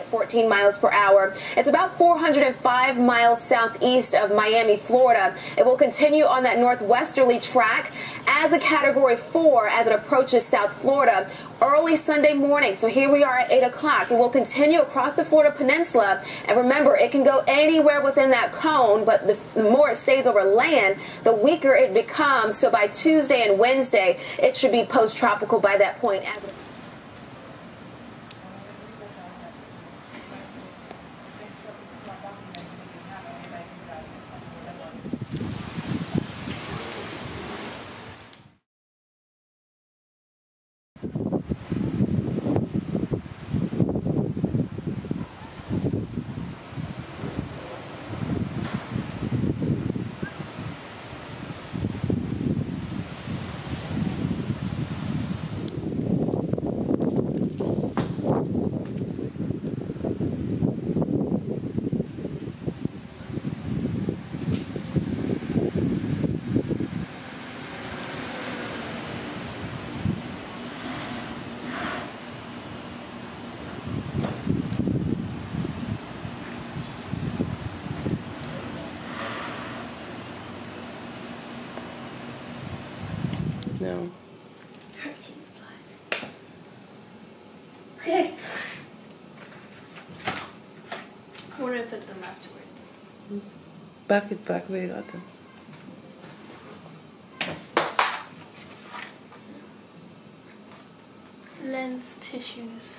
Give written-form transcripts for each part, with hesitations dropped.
at 14 miles per hour. It's about 405 miles southeast of Miami, Florida. It will continue on that northwesterly track as a Category 4 as it approaches South Florida early Sunday morning. So here we are at 8 o'clock. It will continue across the Florida Peninsula. And remember, it can go anywhere within that cone, but the more it stays over land, the weaker it becomes. So by Tuesday and Wednesday, it should be post-tropical by that point. No. Hurricane supplies. Okay. Where do I put them afterwards? Back is back where you got them. Lens tissues.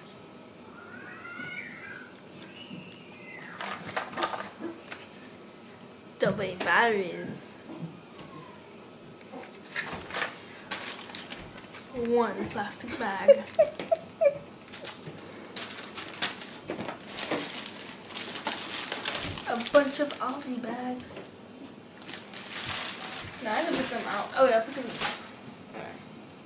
AA batteries. 1 plastic bag. A bunch of Aldi bags. No, I didn't put them out. Oh yeah, I put them out. Alright.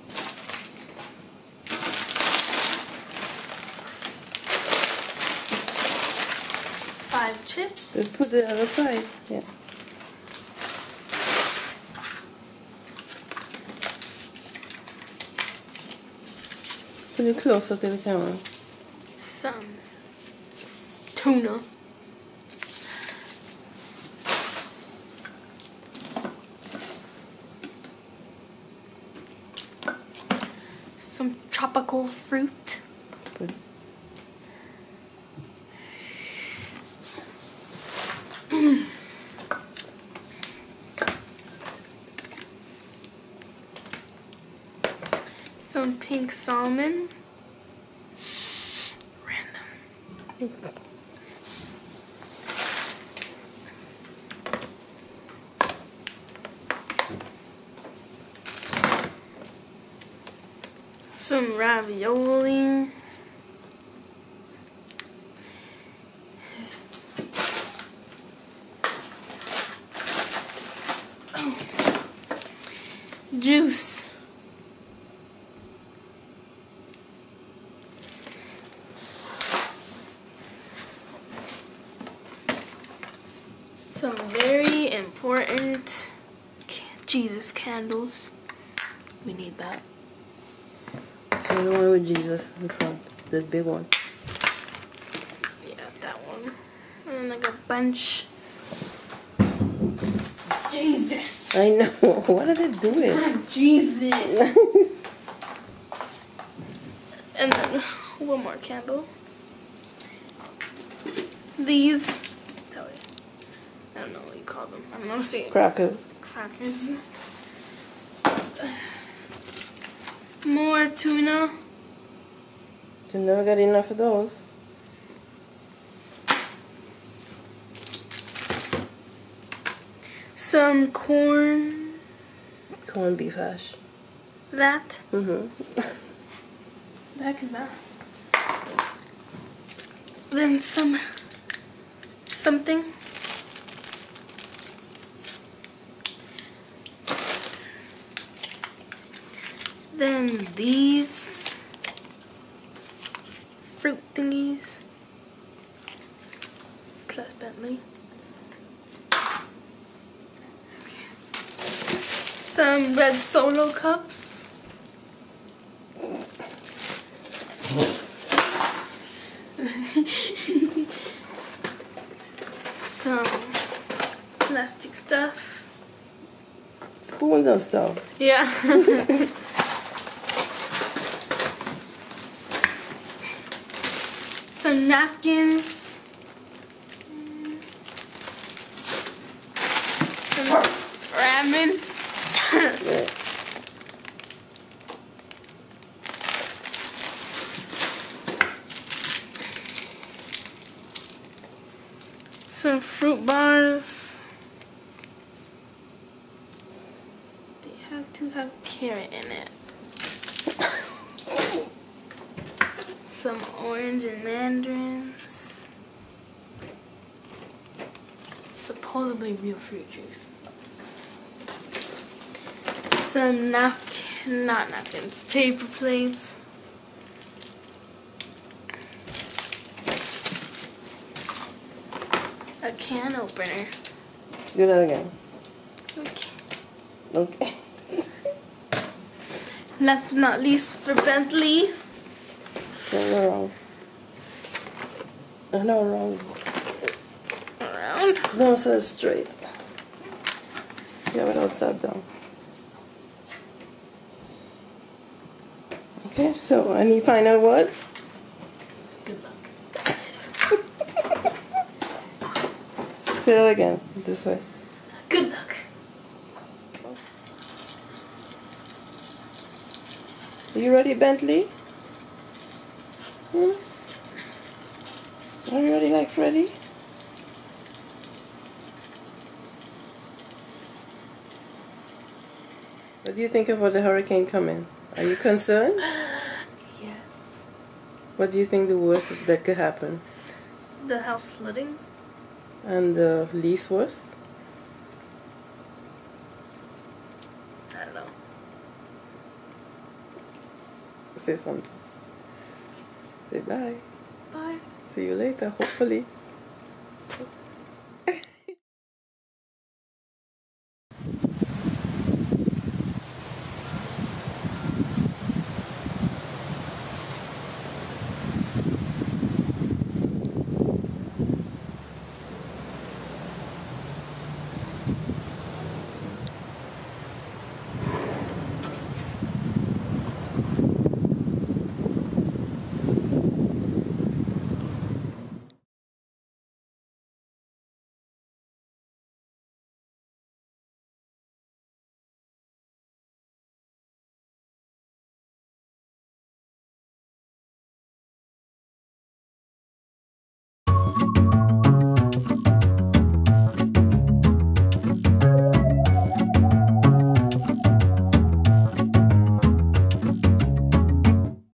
5 chips. Just put the other side. Yeah. Put it closer to the camera. Some tuna. Some tropical fruit. Good. Some pink salmon. Random. Some ravioli. Juice. Some very important Jesus candles. We need that. So the one with Jesus, the big one. Yeah, that one. And then like a bunch. Jesus. I know. What are they doing? Jesus. And then one more candle. These. I don't know what you call them. I don't know. See. Crackers. Crackers. More tuna. You never got enough of those. Some corn. Corned beef hash. That. Mm-hmm. The heck is that? Then something. Then these fruit thingies. Plus Bentley. Okay. Some red Solo cups. Some plastic stuff. Spoons and stuff. Yeah. Some napkins. Some ramen. Yeah. Some fruit bars. They have to have carrot in it. Some orange and mandarins. Supposedly real fruit juice. Some not napkins, paper plates. A can opener. Do that again. Okay. Okay. Last but not least, for Bentley. No, wrong. No, wrong. Around. No, so it's straight. Yeah, but upside down. Okay, so any final words? Good luck. Say that again, this way. Good luck. Are you ready, Bentley? Hmm? Are you ready like Freddy? What do you think about the hurricane coming? Are you concerned? Yes. What do you think the worst that could happen? The house flooding. And the least worst? I don't know. Say something. Say bye. Bye. See you later, hopefully.